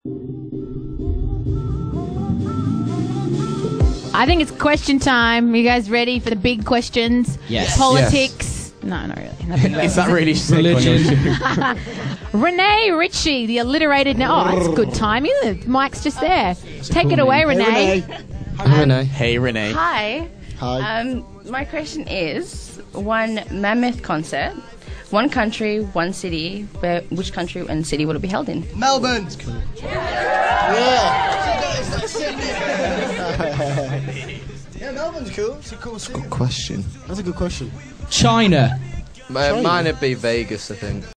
I think it's question time. You guys ready for the big questions? Yes. Politics. No, not really. Nothing about Is that really Religion. Renee Ritchie, the alliterated. Oh, that's good timing. The mic's just there. Take it away, Renee. Hi, Renee. Hey, Renee. Hi. Hi. My question is, one mammoth concert, one country, one city, which country and city would it be held in? Melbourne. Yeah, Melbourne's cool. It's a cool city. Question. That's a good question. China. Mine would be Vegas, I think.